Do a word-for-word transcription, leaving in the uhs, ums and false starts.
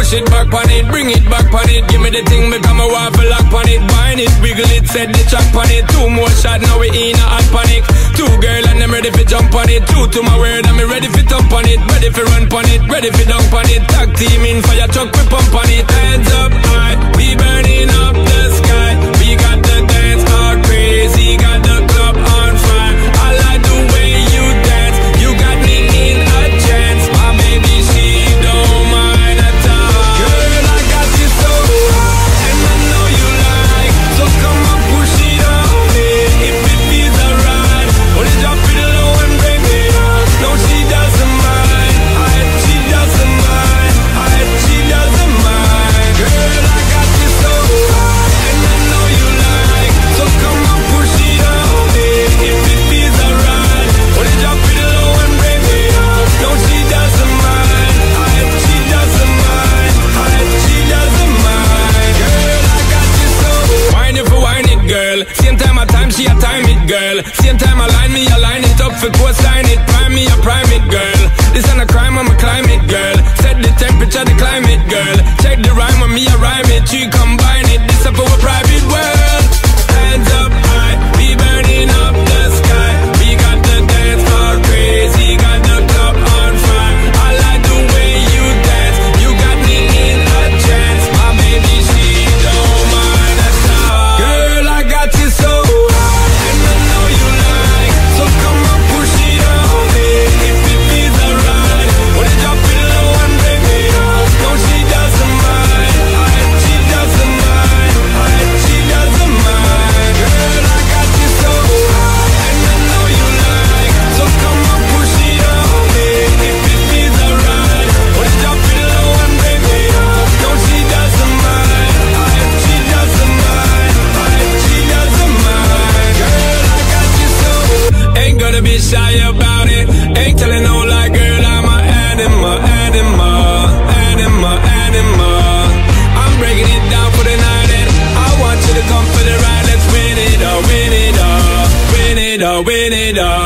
push it back on it, bring it back on it. Give me the thing, become a waffle lock on it. Wine it, wiggle it, set the track on it. Two more shots, now we in a hot panic. Two girl and I'm ready for jump on it. Two to my word, I'm ready for thump on it. Ready for run on it, ready for dunk on it. Tag team in fire truck, we pump on it. Hands up high, we burning up the sky. We got the dance all crazy, got the club on fire. I like the way you dance, you got me in a trance. My baby, she don't mind at all. Girl, I got you so high, and I know you like. So come on, push it on me, if it feels alright. Wanna drop it low and bring it up. No, she doesn't mind, I, she doesn't mind, I, she doesn't mind. Girl, I got you so high, and I know you like. So come on, push it on me, if it feels alright. Wanna drop it low and bring it up. No, she doesn't mind, I, she doesn't mind, I, she doesn't mind. Girl, I got you so. Wine it for wine it, girl. Same time I time, she a time it, girl. Same time I line me, I line it up for coastline it. Prime me, I prime it, girl. This ain't a crime, I'm a climate, girl. Set the temperature, the climate, girl. Check the rhyme when me, I rhyme it. She combine it, this up for a private world. Hands up high, we burning up the sky. We got the dance all crazy, got the club on fire. I like the way you dance, you got me in a trance. My baby, she don't mind at all. Girl, I got you so high, and I know you like. So come on, push it on me, if it feels alright. Wanna drop it low and bring it up. No, she doesn't mind, I, she doesn't mind, I, she doesn't mind. Girl, I got you so high, and I know you like. So come on, push it on me, if it feels alright. Wanna drop it low and bring it up. No, she doesn't mind, I, she doesn't mind, I, she doesn't mind. Girl, I got you so. Ain't gonna be shy about it. Ain't telling no lie, girl, I'm a animal, animal, animal, animal. I'm breaking it down for the night, and I want you to come for the ride. Let's win it all, win it all, win it all, win it all.